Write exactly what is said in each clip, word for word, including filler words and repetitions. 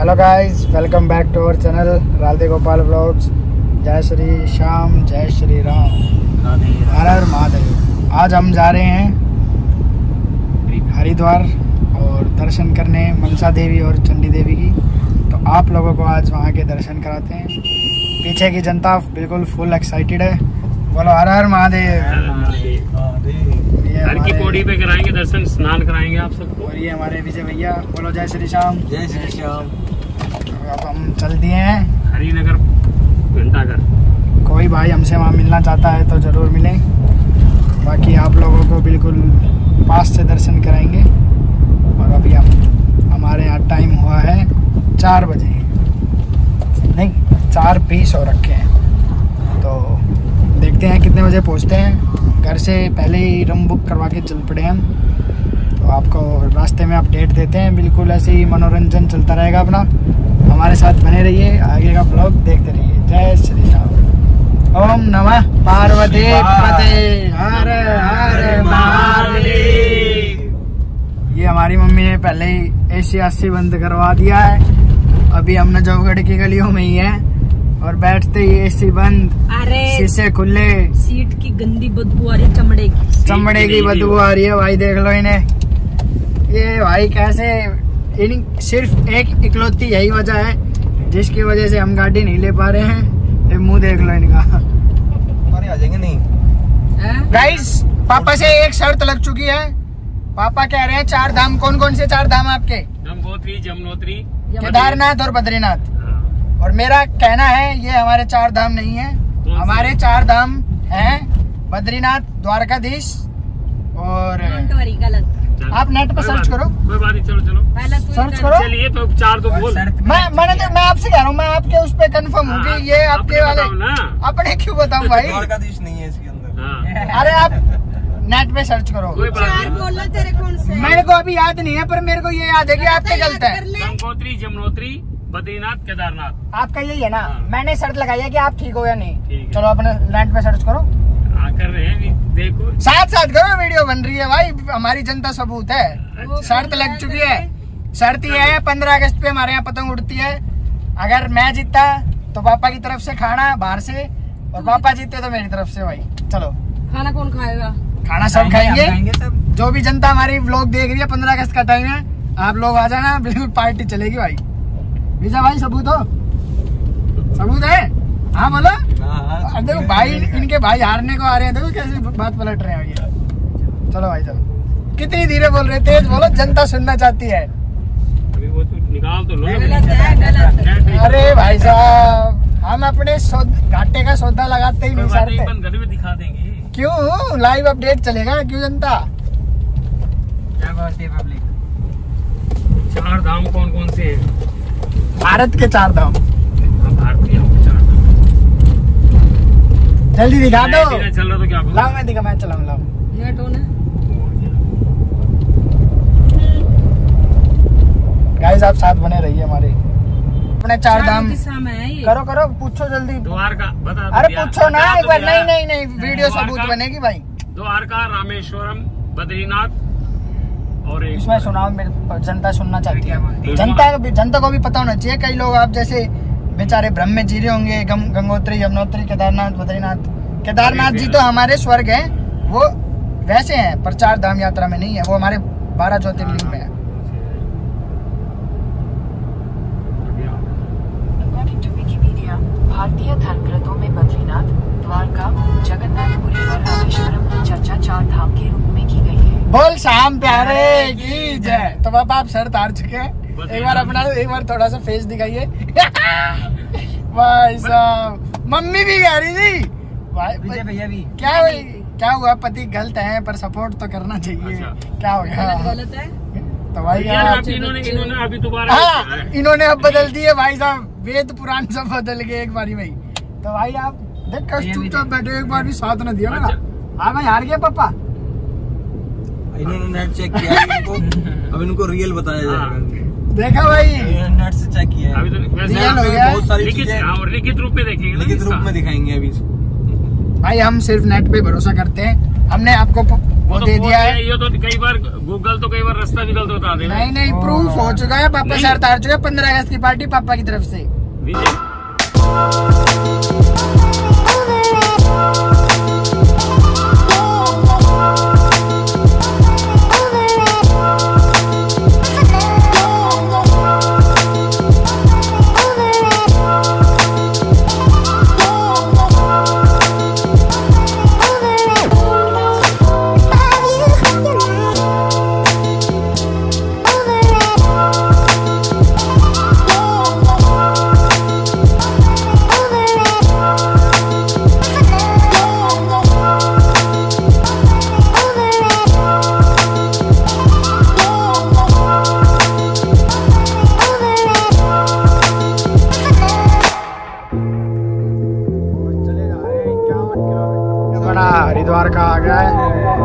Hello guys, welcome back to our channel Radhe Gopal vlogs. जय श्री श्याम, जय श्री राम, हर हर महादेव। आज हम जा रहे हैं हरिद्वार और दर्शन करने मनसा देवी और चंडी देवी की। तो आप लोगों को आज वहां के दर्शन कराते हैं। पीछे की जनता बिल्कुल फुल एक्साइटेड है। बोलो हर हर महादेव। हर की पौड़ी पे कराएंगे दर्शन, स्नान कराएंगे आप सबको। और ये हमारे विजय भैया। बोलो जय श्री श्याम, जय श्री श्याम। अब हम चल दिए हैं हरिनगर घंटाघर। कोई भाई हमसे वहाँ मिलना चाहता है तो ज़रूर मिलें। बाकी आप लोगों को बिल्कुल पास से दर्शन कराएंगे। और अभी हम हमारे यहाँ टाइम हुआ है चार बजे, नहीं चार बीस हो रखे हैं। तो देखते हैं कितने बजे पहुँचते हैं। घर से पहले ही रूम बुक करवा के चल पड़े हम। तो आपको रास्ते में अपडेट देते हैं। बिल्कुल ऐसे ही मनोरंजन चलता रहेगा अपना। हमारे साथ बने रहिए, आगे का ब्लॉग देखते रहिए। जय श्री राम। ओम नमः पार्वती पते हर हर महादेव। ये हमारी मम्मी ने पहले ही एसी आसी बंद करवा दिया है। अभी हम नजफगढ़ की गलियों में ही है और बैठते ही एसी बंद, अरे शीशे खुले, सीट की गंदी बदबू आ रही है, चमड़े की चमड़े की बदबू आ रही है। भाई देख लो इन्हें। ये भाई कैसे, इन सिर्फ एक इकलौती यही वजह है जिसकी वजह से हम गाड़ी नहीं ले पा रहे हैं। ये मुंह देख लो इनका। अरे आ जाएंगे नहीं गाइस, पापा से एक शर्त लग चुकी है। पापा कह रहे हैं चार धाम। कौन कौन से चार धाम आपके? गंगोत्री, जमुनोत्री, केदारनाथ और बद्रीनाथ। और मेरा कहना है ये हमारे चार धाम नहीं है। हमारे चार धाम हैं बद्रीनाथ, द्वारकाधीश और गलत। आप नेट पे सर्च करो। कोई बात नहीं, चलो चलो पहले तू सर्च करो। चलिए तो चार तो बोल। मैं मैंने तो मैं आपसे कह रहा हूँ, मैं आपके उस पे कंफर्म हूँ कि ये आपके वाले। अपने क्यों बताऊँ भाई? द्वारकाधीश नहीं है इसके अंदर। अरे आप नेट पे सर्च करो। कोई बात चार नहीं। बोलना तेरे कौन से? मेरे को अभी याद नहीं है, पर मेरे को ये याद है कि आपके गलत है। गंगोत्री, जमुनोत्री, बद्रीनाथ, केदारनाथ। आपका यही है ना? हाँ। मैंने शर्त लगाई है कि आप ठीक हो या नहीं। ठीक है। चलो अपने नेट पे सर्च करो। हाँ कर रहे हैं अभी, देखो साथ साथ करो, वीडियो बन रही है भाई। हमारी जनता सबूत है। शर्त लग चुकी है। शर्त ये है, पंद्रह अगस्त पे हमारे यहाँ पतंग उड़ती है। अगर मैं जीता तो पापा की तरफ से खाना बाहर से, और पापा जीते तो मेरी तरफ से। भाई चलो, खाना कौन खाएगा? खाना सब खाएंगे। जो भी जनता हमारी व्लॉग देख रही है, पंद्रह अगस्त का टाइम है, आप लोग आ जाना, बिल्कुल पार्टी चलेगी भाई। विजय भाई सबूत हो? सबूत है? हाँ बोलो। अब देखो भाई, इनके भाई हारने को आ रहे हैं। देखो कैसे बात पलट रहे हैं ये। चलो भाई चलो। कितनी धीरे बोल रहे, तेज बोलो, जनता सुनना चाहती है। अभी वो तो निकाल तो लो। गलत है, गलत है। अरे भाई साहब, हम अपने घाटे का सौदा लगाते ही नहीं सारते। बंद घर में दिखा देंगे। क्यों? लाइव अपडेट चलेगा। क्यों जनता? क्या बात है पब्लिक? चार धाम कौन कौन से हैं? भारत के चार धाम। भारतीय चार धाम जल्दी दिखा दो। चल रहा तो क्या बोला? लाओ मैं दिखा, मैं चलाऊं। लाओ ये टोन है। गाइस, आप साथ बने रहिए हमारे। अपने चार धाम दिशा में है ये। करो करो, पूछो जल्दी। द्वारका बता। अरे पूछो ना एक बार। नहीं नहीं नहीं, वीडियो सबूत बनेगी भाई। द्वारका, रामेश्वरम, बद्रीनाथ और एक इसमें सुनाओ, मेरी जनता सुनना चाहती है। जनता जनता को भी पता होना चाहिए। कई लोग आप जैसे बेचारे भ्रम में जी रहे होंगे। गंगोत्री, यमुनोत्री, केदारनाथ, बद्रीनाथ। केदारनाथ जी तो हमारे स्वर्ग हैं, वो वैसे हैं, पर चार धाम यात्रा में नहीं है। वो हमारे बारह ज्योतिर्लिंग में है। भारतीय धर्मग्रंथों में बद्रीनाथ, द्वारका, जगन्नाथपुरी और रामेश्वरम की चर्चा चार धाम के रूप में की गई है। बोल शाम प्यारे की जय। तो बाबा आप शर्त हार चुके हैं। एक बार अपना एक बार थोड़ा सा फेस दिखाइए। भाई साहब, मम्मी भी कह रही थी। विजय भैया भी। क्या भाई, क्या हुआ? पति गलत है पर सपोर्ट तो करना चाहिए। अच्छा। क्या हो गया? गलत है। तो भाई यार, आप, अभी इन्होंने इन्होंने अभी दोबारा हाँ, इन्होंने अब बदल दिए भाई साहब। वेद पुराण सब बदल गए एक बारी में ही। तो भाई आप देख कर चुपचाप बैठे, एक बार भी साथ न दिया ना। हाँ भाई, हार गया पापा। इन्होंने नेट चेक किया इनको, अब इनको रियल बताया जाएगा। देखा भाई, नेट से चेक किया। अभी तो वैसे रियल हो गया। बहुत सारी लिखित चीजें हाँ, लिखित रूप में देखेंगे ना लिखित रूप इसका। में दिखाएंगे अभी। भाई हम सिर्फ नेट पे भरोसा करते हैं। हमने आपको वो तो दे फोन दिया है। ये तो कई बार गूगल तो कई बार रास्ता भी गलत बता देगा। नहीं नहीं प्रूफ हो चुका है, पापा नहीं। सर तार चुके हैं, पंद्रह अगस्त की पार्टी पापा की तरफ से। विजय बड़ा हरिद्वार का आ गया है।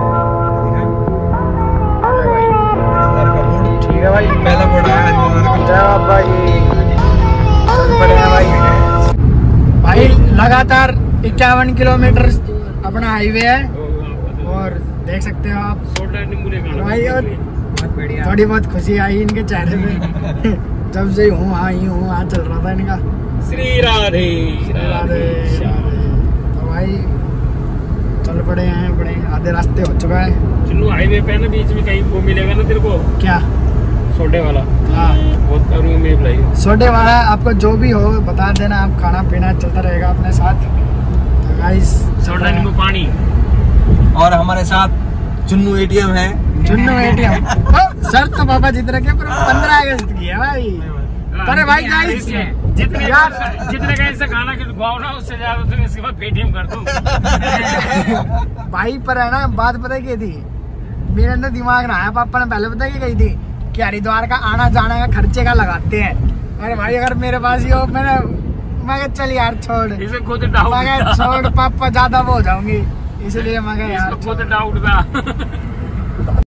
ठीक है भाई, पहला बोर्ड आया है। जय भाई, चल पड़े हैं भाई। भाई लगातार इक्यावन किलोमीटर अपना हाईवे है और देख सकते हो आप सोडा नींबू लेकर भाई। और थोड़ी बहुत खुशी आई इनके चेहरे पे जब से हूँ हाँ ही हूँ हाँ चल रहा था इनका। श्री राधे राधे राधे। तो भाई चल पड़े हैं, बड़े आधे रास्ते हो चुका है। चुन्नू हाईवे पे ना बीच में कहीं वो मिलेगा ना तेरे को क्या? सोडे वाला। हाँ बहुत करूँ मैं बुलाई सोडे वाला आपको जो भी हो बता देना, आप खाना पीना चलता रहेगा अपने साथ। तो गाइस सोडा नींबू पानी। और हमारे साथ चुन्नू एटीएम है। चुन्नू एटीएम सर तो पापा जितने के पंद्रह अगस्त की है भाई। अरे भाई गाइस जितने यार जितने का इससे खाना खिलवाओ ना उससे ज्यादा तुम इसके बाद पेटीएम कर दूं। भाई पर है ना बात पता क्या थी, मेरे अंदर दिमाग ना आया, पापा ने पहले पता क्या कही थी कि हरिद्वार का आना जाने का खर्चे का लगाते हैं। अरे भाई अगर मेरे पास ही हो, मैंने मैं चल यार छोड़, इसे खुद डाउट मैं छोड़ पापा ज्यादा वो हो जाऊंगी, इसलिए मैं यार खुद डाउट था।